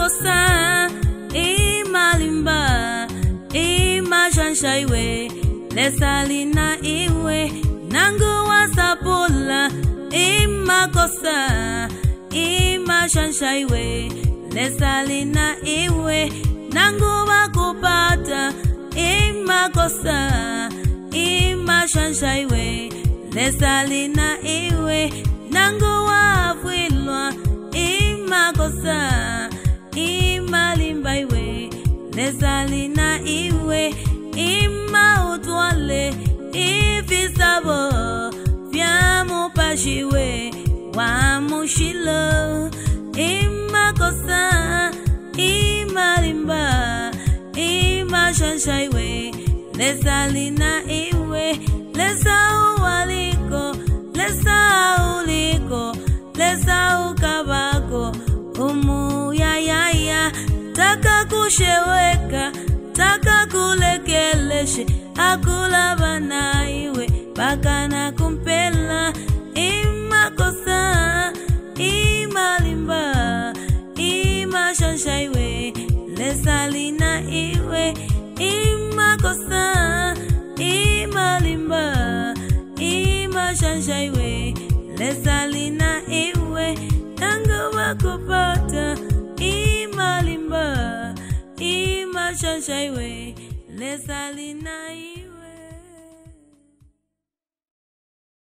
makosa imalimba imashanshaiwe lesalina iwe nangu wasapula imakosa imashanshaiwe lesalina iwe nangu wakupata imakosa imashanshaiwe lesalina iwe nangu wafwilwa imakosa imalimba iwe lesalina iwe imautwale ifisabo vyamupashiwe wamushilo imakosa imalimba imashanshaiwe lesalina iwe lesauwaliko lesauliko lesaukabako umuyayaya taka kusheweka taka kulekeleshe akulabana iwe bakana kumpela imakosa imalimba imashanshaiwe lesalina iwe imakosa imalimba imashanshaiwe lesalina iwe nangu wakupata imalimba imashanshaiwe lesalina